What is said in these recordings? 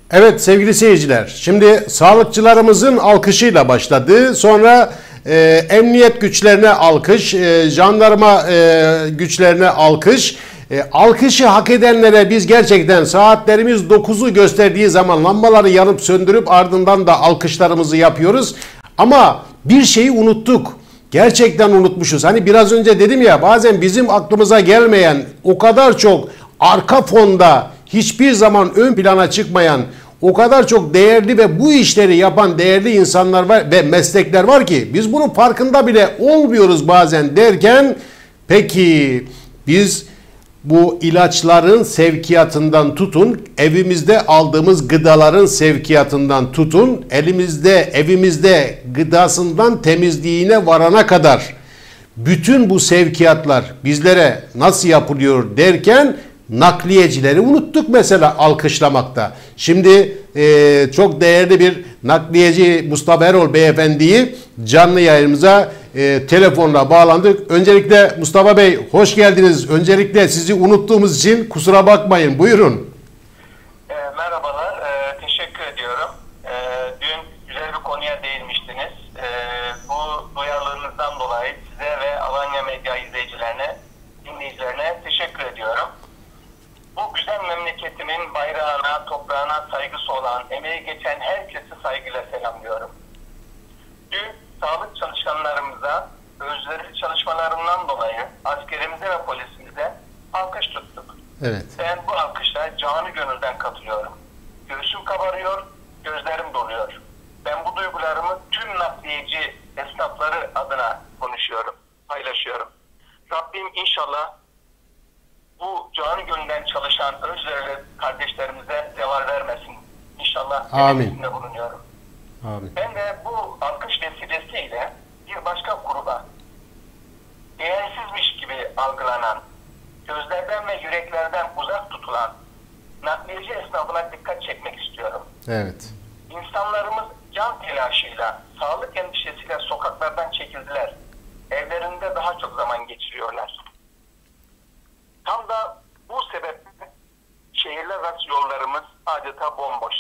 Evet sevgili seyirciler, şimdi sağlıkçılarımızın alkışıyla başladı. Sonra emniyet güçlerine alkış, jandarma güçlerine alkış. Alkışı hak edenlere biz gerçekten saatlerimiz 9'u gösterdiği zaman lambaları yanıp söndürüp ardından da alkışlarımızı yapıyoruz. Ama bir şeyi unuttuk. Gerçekten unutmuşuz. Hani biraz önce dedim ya, bazen bizim aklımıza gelmeyen, o kadar çok arka fonda hiçbir zaman ön plana çıkmayan, o kadar çok değerli ve bu işleri yapan değerli insanlar var ve meslekler var ki biz bunun farkında bile olmuyoruz bazen derken, peki biz bu ilaçların sevkiyatından tutun, evimizde aldığımız gıdaların sevkiyatından tutun, evimizde gıdasından temizliğine varana kadar bütün bu sevkiyatlar bizlere nasıl yapılıyor derken nakliyecileri unuttuk mesela alkışlamakta. Şimdi çok değerli bir nakliyeci Mustafa Erol beyefendiyi canlı yayınımıza telefonla bağlandık. Öncelikle Mustafa Bey hoş geldiniz. Öncelikle sizi unuttuğumuz için kusura bakmayın. Buyurun. Merhabalar. Teşekkür ediyorum. Dün güzel bir konuya değinmiştiniz. Bu duyarlılığınızdan dolayı size ve Alanya Medya izleyicilerine, dinleyicilerine teşekkür ediyorum. Bu güzel memleketimin bayrağına, toprağına saygısı olan, emeği geçen herkesi saygıyla selamlıyorum. Dün sağlık çalışanlarımıza özverili çalışmalarından dolayı askerimize ve polisimize alkış tuttuk. Evet. Ben bu alkışa canı gönülden katılıyorum. Göğsüm kabarıyor, gözlerim doluyor. Ben bu duygularımı tüm nakliyeci esnafları adına konuşuyorum, paylaşıyorum. Rabbim inşallah bu canı gönülden çalışan özverili kardeşlerimize zeval vermesin. İnşallah temennisinde bulunuyorum. Amin. Ben de bu alkış vesilesiyle bir başka gruba, değersizmiş gibi algılanan, gözlerden ve yüreklerden uzak tutulan nakliyeci esnafına dikkat çekmek istiyorum. Evet. İnsanlarımız can telaşıyla, sağlık endişesiyle sokaklardan çekildiler. Evlerinde daha çok zaman geçiriyorlar. Tam da bu sebeple şehirler arası yollarımız adeta bomboş.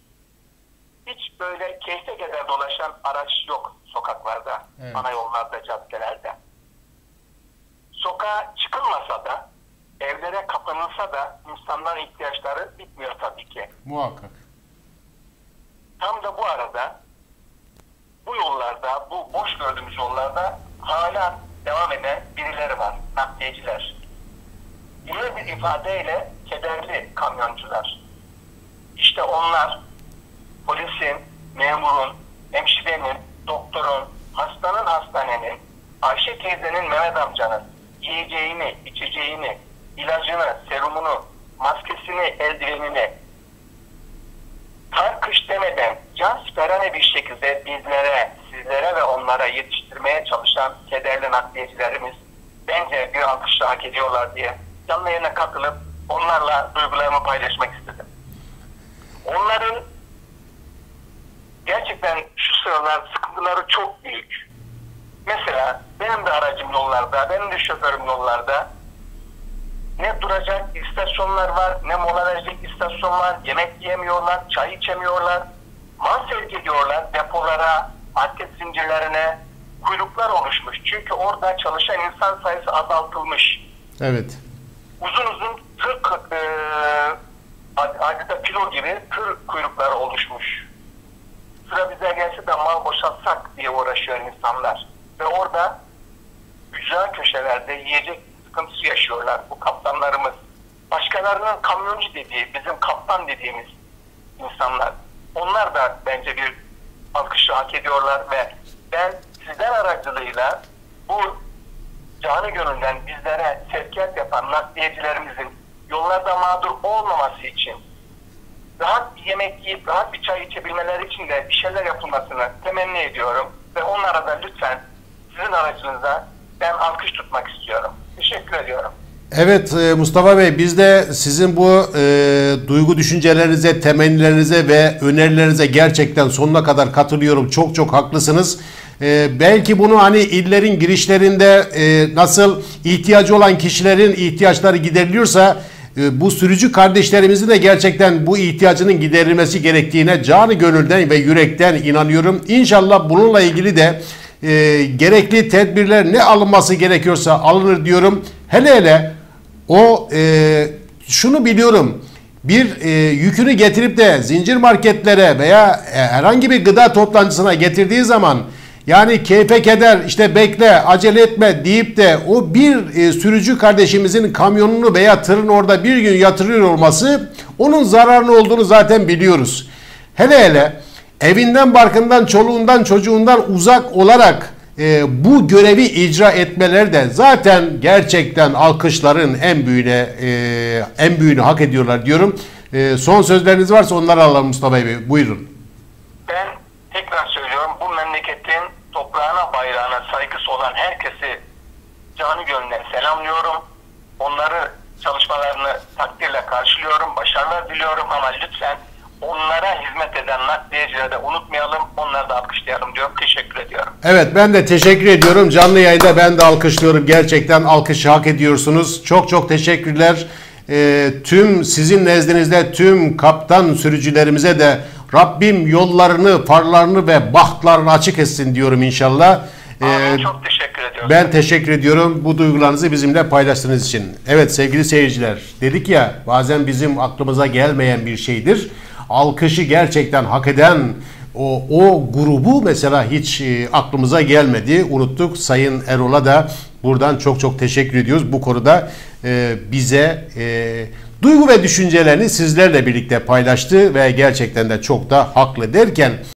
Hiç böyle keyfe keder dolaşan araç yok sokaklarda, evet, ana yollarda, caddelerde. Sokağa çıkılmasa da, evlere kapanılsa da insanların ihtiyaçları bitmiyor tabii ki. Muhakkak. Tam da bu arada bu yollarda, bu boş gördüğümüz yollarda hala devam eden birileri var, nakliyeciler. Diğer bir ifadeyle kederli kamyoncular. İşte onlar polisin, memurun, hemşirenin, doktorun, hastanın, hastanenin, Ayşe teyzenin, Mehmet amcanın yiyeceğini, içeceğini, ilacını, serumunu, maskesini, eldivenini kar kış demeden cansiperane bir şekilde bizlere, sizlere ve onlara yetiştirmeye çalışan kederli nakliyecilerimiz bence bir alkışla hak ediyorlar diye canlı yayına katılıp onlarla duygularımı paylaşmak istedim. Onların gerçekten şu sıralar sıkıntıları çok büyük. Mesela benim de aracım yollarda, benim de şoförüm yollarda. Ne duracak istasyonlar var, ne mola verecek istasyon var. Yemek yiyemiyorlar, çay içemiyorlar. Mal sevk ediyorlar depolara, market zincirlerine. Kuyruklar oluşmuş. Çünkü orada çalışan insan sayısı azaltılmış. Evet. Uzun uzun tır adeta filo gibi tır kuyrukları oluşmuş. Sıra bize gelse de mal boşaltsak diye uğraşıyor insanlar. Ve orada ücra köşelerde yiyecek sıkıntısı yaşıyorlar bu kaptanlarımız. Başkalarının kamyoncu dediği, bizim kaptan dediğimiz insanlar. Onlar da bence bir alkışı hak ediyorlar ve ben sizler aracılığıyla bu canı gönülden bizlere sevkiyat yapan nakliyecilerimizin yollarda mağdur olmaması için, rahat bir yemek yiyip rahat bir çay içebilmeleri için de bir şeyler yapılmasını temenni ediyorum. Ve onlara da lütfen sizin aracınıza ben alkış tutmak istiyorum. Teşekkür ediyorum. Evet Mustafa Bey, biz de sizin bu duygu düşüncelerinize, temennilerinize ve önerilerinize gerçekten sonuna kadar katılıyorum. Çok çok haklısınız. Belki bunu hani illerin girişlerinde nasıl ihtiyacı olan kişilerin ihtiyaçları gideriliyorsa bu sürücü kardeşlerimizin de gerçekten bu ihtiyacının giderilmesi gerektiğine canı gönülden ve yürekten inanıyorum. İnşallah bununla ilgili de gerekli tedbirler ne alınması gerekiyorsa alınır diyorum. Hele hele şunu biliyorum. Bir yükünü getirip de zincir marketlere veya herhangi bir gıda toptancısına getirdiği zaman yani keyfe keder işte bekle acele etme deyip de o bir sürücü kardeşimizin kamyonunu veya tırını orada bir gün yatırıyor olması onun zararlı olduğunu zaten biliyoruz. Hele hele evinden, barkından, çoluğundan, çocuğundan uzak olarak bu görevi icra etmeleri de zaten gerçekten alkışların en büyüğünü hak ediyorlar diyorum. Son sözleriniz varsa onları alalım Mustafa Bey. Buyurun. Ben tekrar söylüyorum, bu memleketin toprağına, bayrağına saygısı olan herkesi canı gönülden selamlıyorum. Onları, çalışmalarını takdirle karşılıyorum, başarılar diliyorum ama lütfen onlara hizmet eden nakliyecileri de unutmayalım, onları da alkışlayalım diyorum. Teşekkür ediyorum. Evet, ben de teşekkür ediyorum. Canlı yayında ben de alkışlıyorum. Gerçekten alkışı hak ediyorsunuz. Çok çok teşekkürler. Tüm sizin nezdinizde tüm kaptan sürücülerimize de Rabbim yollarını, farlarını ve bahtlarını açık etsin diyorum inşallah. Amin, çok teşekkür ediyorum. Ben teşekkür ediyorum bu duygularınızı bizimle paylaştığınız için. Evet sevgili seyirciler, dedik ya bazen bizim aklımıza gelmeyen bir şeydir. Alkışı gerçekten hak eden o grubu mesela hiç aklımıza gelmedi. Unuttuk. Sayın Erol'a da buradan çok çok teşekkür ediyoruz. Bu konuda bize duygu ve düşüncelerini sizlerle birlikte paylaştı ve gerçekten de çok da haklı derken